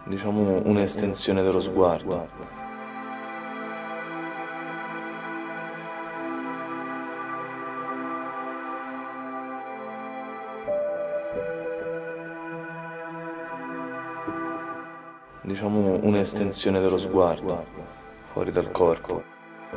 diciamo un'estensione dello sguardo. Diciamo un'estensione dello sguardo, fuori dal corpo.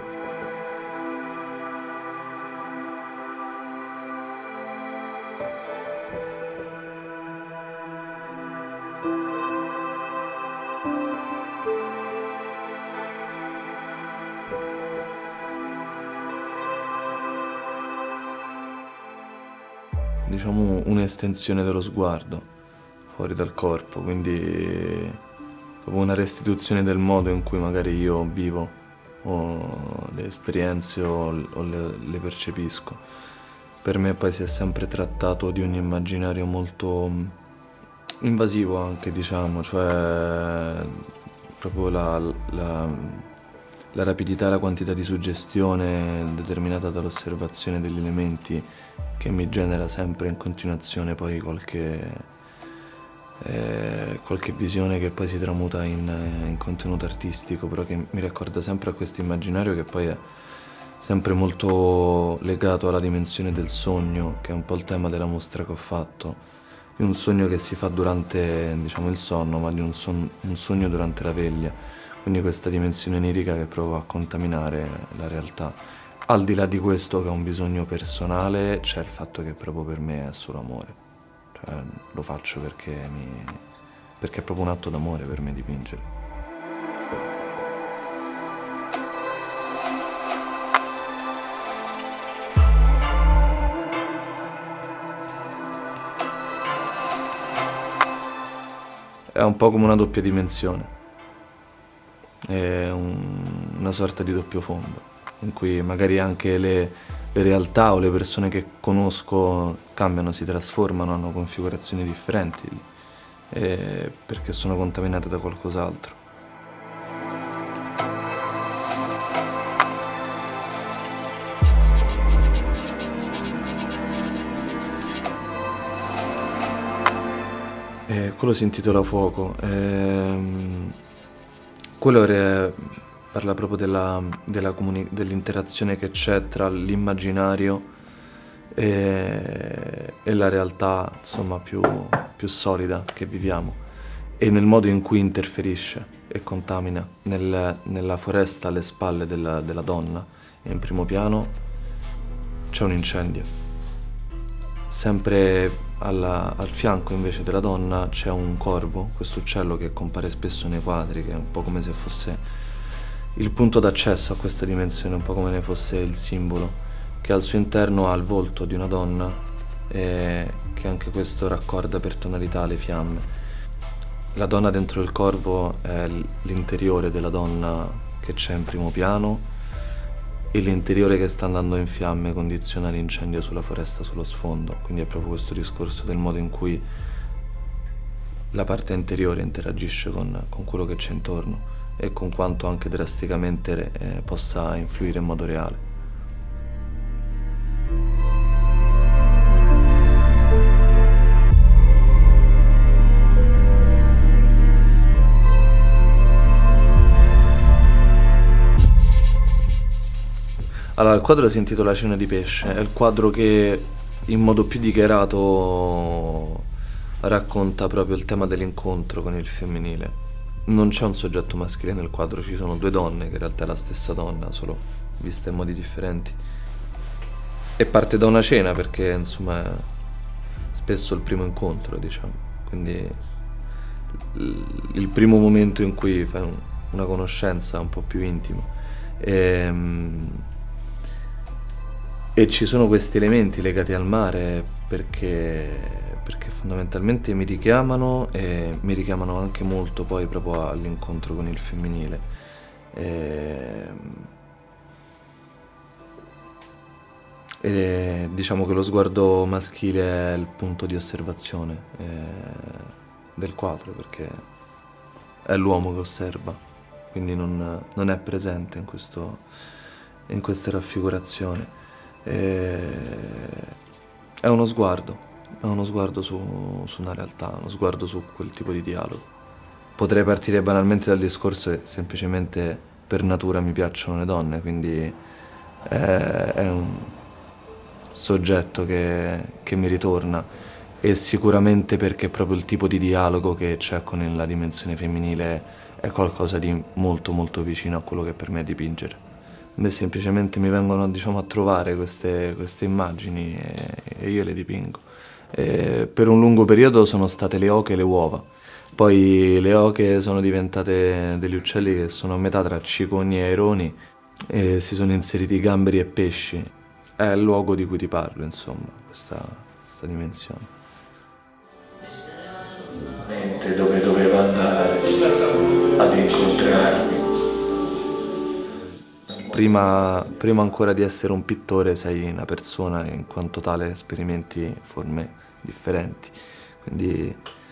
Diciamo un'estensione dello sguardo, fuori dal corpo, quindi proprio una restituzione del modo in cui magari io vivo, o le esperienze o le percepisco. Per me poi si è sempre trattato di un immaginario molto invasivo anche, diciamo, cioè proprio la rapidità e la quantità di suggestione determinata dall'osservazione degli elementi che mi genera sempre in continuazione poi qualche visione che poi si tramuta in contenuto artistico, però che mi raccorda sempre a questo immaginario che poi è sempre molto legato alla dimensione del sogno, che è un po' il tema della mostra che ho fatto, di un sogno che si fa durante, diciamo, il sonno, ma di un sogno durante la veglia, quindi questa dimensione onirica che prova a contaminare la realtà. Al di là di questo, che è un bisogno personale, c'è il fatto che proprio per me è solo amore, cioè lo faccio perché è proprio un atto d'amore per me dipingere. È un po' come una doppia dimensione, è una sorta di doppio fondo, in cui magari anche le realtà o le persone che conosco cambiano, si trasformano, hanno configurazioni differenti, perché sono contaminate da qualcos'altro. Quello si intitola Fuoco. Parla proprio dell'interazione che c'è tra l'immaginario e la realtà, insomma, più solida che viviamo, e nel modo in cui interferisce e contamina. Nella foresta alle spalle della donna, e in primo piano, c'è un incendio. Sempre al fianco invece della donna c'è un corvo, questo uccello che compare spesso nei quadri, che è un po' come se fosse il punto d'accesso a questa dimensione, un po' come ne fosse il simbolo, che al suo interno ha il volto di una donna e che anche questo raccorda per tonalità le fiamme. La donna dentro il corvo è l'interiore della donna che c'è in primo piano, e l'interiore che sta andando in fiamme condiziona l'incendio sulla foresta sullo sfondo, quindi è proprio questo discorso del modo in cui la parte interiore interagisce con quello che c'è intorno e con quanto anche drasticamente possa influire in modo reale. Allora, il quadro si intitola Cena di pesce, è il quadro che in modo più dichiarato racconta proprio il tema dell'incontro con il femminile. Non c'è un soggetto maschile nel quadro, ci sono due donne, che in realtà è la stessa donna, solo viste in modi differenti. E parte da una cena perché, insomma, è spesso il primo incontro, diciamo. Quindi il primo momento in cui fai una conoscenza un po' più intima. E ci sono questi elementi legati al mare perché fondamentalmente mi richiamano, e mi richiamano anche molto poi proprio all'incontro con il femminile. E diciamo che lo sguardo maschile è il punto di osservazione del quadro, perché è l'uomo che osserva, quindi non è presente in queste raffigurazioni. È uno sguardo su una realtà, uno sguardo su quel tipo di dialogo. Potrei partire banalmente dal discorso che semplicemente per natura mi piacciono le donne, quindi è un soggetto che mi ritorna, e sicuramente perché proprio il tipo di dialogo che c'è con la dimensione femminile è qualcosa di molto molto vicino a quello che per me è dipingere. A me semplicemente mi vengono, diciamo, a trovare queste immagini e io le dipingo. E per un lungo periodo sono state le oche e le uova. Poi le oche sono diventate degli uccelli che sono a metà tra cicogni e aironi, e si sono inseriti gamberi e pesci. È il luogo di cui ti parlo, insomma, questa dimensione. Dove doveva andare ad incontrarmi. Prima ancora di essere un pittore sei una persona e in quanto tale sperimenti forme differenti. Quindi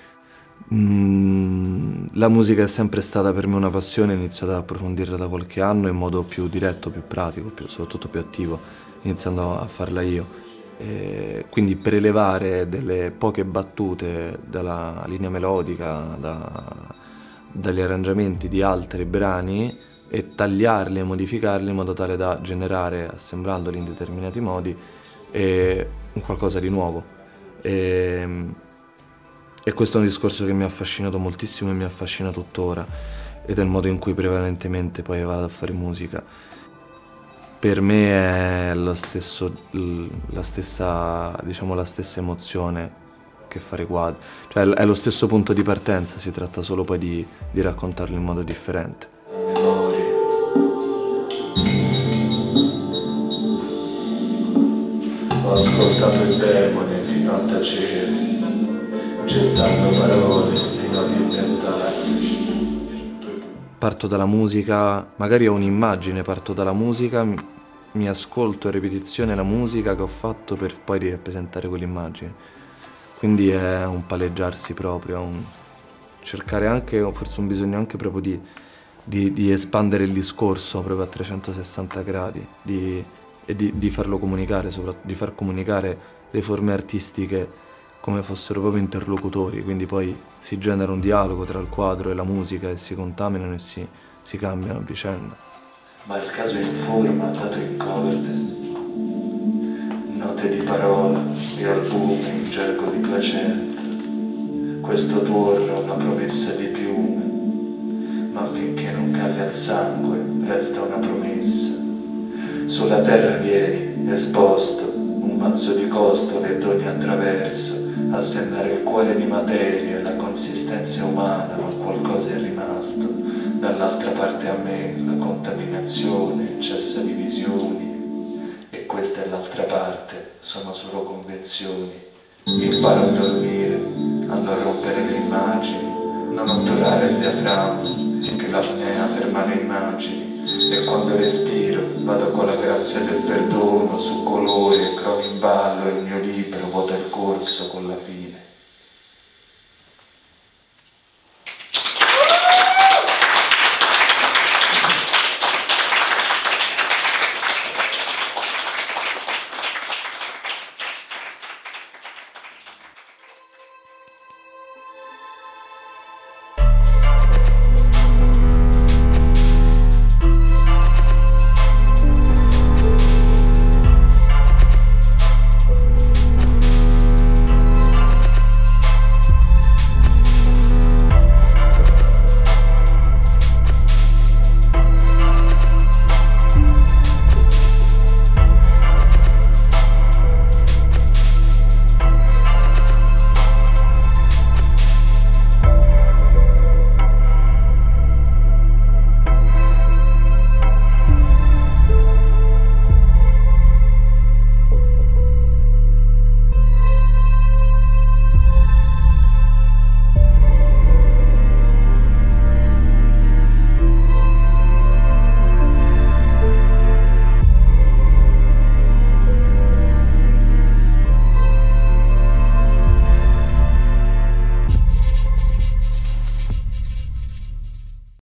la musica è sempre stata per me una passione, ho iniziato ad approfondirla da qualche anno in modo più diretto, più pratico, soprattutto più attivo, iniziando a farla io. E quindi prelevare delle poche battute dalla linea melodica, dagli arrangiamenti di altri brani, e tagliarli e modificarli in modo tale da generare, assembrandoli in determinati modi, un qualcosa di nuovo. E questo è un discorso che mi ha affascinato moltissimo e mi affascina tuttora, ed è il modo in cui prevalentemente poi vado a fare musica. Per me è la stessa, diciamo, la stessa emozione che fare quadri, cioè è lo stesso punto di partenza, si tratta solo poi di raccontarlo in modo differente. Ho ascoltato il demone fino a tacere, gestando parole fino ad inventarmi. Parto dalla musica, magari ho un'immagine, parto dalla musica, mi ascolto a ripetizione la musica che ho fatto per poi rappresentare quell'immagine. Quindi è un palleggiarsi proprio, un cercare anche, forse un bisogno anche proprio di espandere il discorso proprio a 360 gradi, e di farlo comunicare, soprattutto di far comunicare le forme artistiche come fossero proprio interlocutori, quindi poi si genera un dialogo tra il quadro e la musica e si contaminano e si cambiano a vicenda. Ma il caso informa, dato in corde, note di parola, di albume in gergo di placenta. Questo tuorlo è una promessa di piume, ma finché non cade al sangue resta una promessa. Sulla terra vieni, esposto, un mazzo di costole d'ogni attraverso, a segnare il cuore di materia, la consistenza umana, ma qualcosa è rimasto. Dall'altra parte a me la contaminazione cessa di visioni, e questa è l'altra parte, sono solo convenzioni. Imparo a dormire, a non rompere le immagini, non ottorare il diaframma, che l'apnea ferma le immagini. E quando respiro vado con la grazia del perdono su colore, crono in ballo e il mio libro vuota il corso con la fine.